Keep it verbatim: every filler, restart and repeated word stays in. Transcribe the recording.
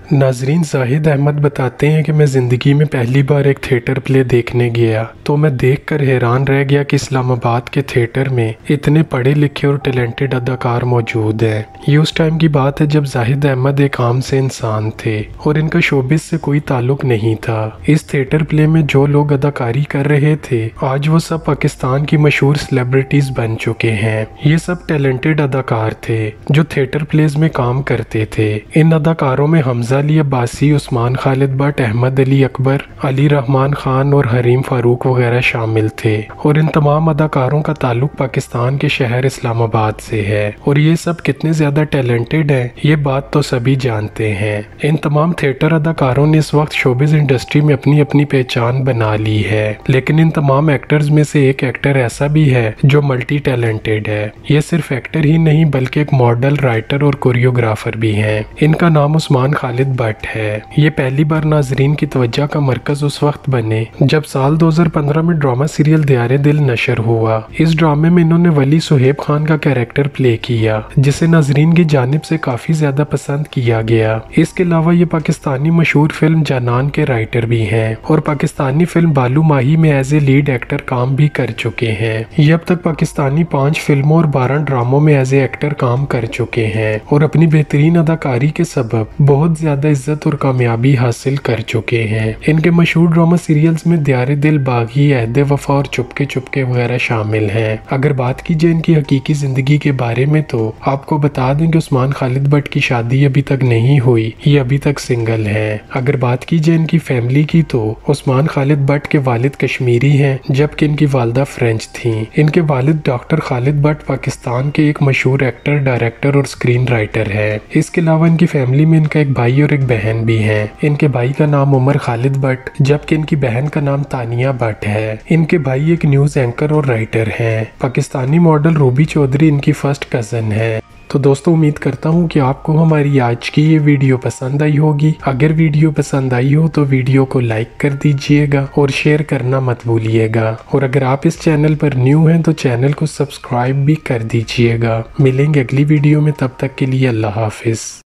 नाजरीन, जाहिद अहमद बताते हैं कि मैं ज़िंदगी में पहली बार एक थिएटर प्ले देखने गया तो मैं देखकर हैरान रह गया कि इस्लामाबाद के थिएटर में इतने पढ़े लिखे और टैलेंटेड अदाकार मौजूद हैं। ये उस टाइम की बात है जब जाहिद अहमद एक आम से इंसान थे और इनका शोबिस से कोई ताल्लुक नहीं था। इस थिएटर प्ले में जो लोग अदाकारी कर रहे थे आज वो सब पाकिस्तान की मशहूर सेलिब्रिटीज़ बन चुके हैं। ये सब टैलेंटेड अदाकार थे जो थिएटर प्लेज में काम करते थे। इन अदाकारों में हमजा अली अब्बासी, उस्मान खालिद भट्ट, अहमद अली अकबर, अली रहमान खान और हरीम फारूक वगैरह शामिल थे और इन तमाम अदाकारों का ताल्लुक पाकिस्तान के शहर इस्लामाबाद से है और ये सब कितने ज़्यादा टैलेंटेड हैं ये बात तो सभी जानते हैं। इन तमाम थिएटर अदाकारों ने इस वक्त शोबिज़ इंडस्ट्री में अपनी अपनी पहचान बना ली है, लेकिन इन तमाम एक्टर्स में से एक एक्टर ऐसा भी है जो मल्टी टैलेंटेड है। ये सिर्फ एक्टर ही नहीं बल्कि एक मॉडल, राइटर और कोरियोग्राफर भी हैं। इनका नाम उस्मान खालिद भट्ट है। ये पहली बार नाजरीन की तवज्जो का मरकज उस वक्त बने जब साल दो हज़ार पंद्रह में ड्रामा सीरियल दियारे दिल नशर हुआ। इस ड्रामे में इन्होंने वली सुहेब खान का कैरेक्टर प्ले किया जिसे नाजरीन की जानिब से काफी ज्यादा पसंद किया गया। इसके अलावा ये पाकिस्तानी मशहूर फिल्म जानान के राइटर भी हैं और पाकिस्तानी फिल्म बालू माही में एज ए लीड एक्टर काम भी कर चुके हैं। ये अब तक पाकिस्तानी पांच फिल्मों और बारह ड्रामों में एज ए एक्टर काम कर चुके हैं और अपनी बेहतरीन अदाकारी के सबब बहुत ज्यादा इज्जत और कामयाबी हासिल कर चुके हैं। इनके मशहूर ड्रामा सीरियल्स में दियारे दिल, बागी, अहद वफा और चुपके चुपके वगैरह शामिल हैं। अगर बात की जाए इनकी हकीकी जिंदगी के बारे में तो आपको बता दें कि उस्मान खालिद भट्ट की शादी अभी तक नहीं हुई, ये अभी तक सिंगल हैं। अगर बात की जाए इनकी फैमिली की तो उस्मान खालिद भट्ट के वालिद कश्मीरी हैं जबकि इनकी वालदा फ्रेंच थी। इनके वालिद डॉक्टर खालिद भट्ट पाकिस्तान के एक मशहूर एक्टर, डायरेक्टर और स्क्रीन राइटर है। इसके अलावा इनकी फैमिली में इनका एक भाई और एक बहन भी हैं। इनके भाई का नाम उमर खालिद भट्ट जबकि इनकी बहन का नाम तानिया भट्ट है। इनके भाई एक न्यूज एंकर और राइटर हैं। पाकिस्तानी मॉडल रूबी चौधरी इनकी फर्स्ट कजन है। तो दोस्तों, उम्मीद करता हूँ कि आपको हमारी आज की ये वीडियो पसंद आई होगी। अगर वीडियो पसंद आई हो तो वीडियो को लाइक कर दीजिएगा और शेयर करना मत भूलिएगा। और अगर आप इस चैनल पर न्यू हैं तो चैनल को सब्सक्राइब भी कर दीजिएगा। मिलेंगे अगली वीडियो में, तब तक के लिए अल्लाह हाफिज।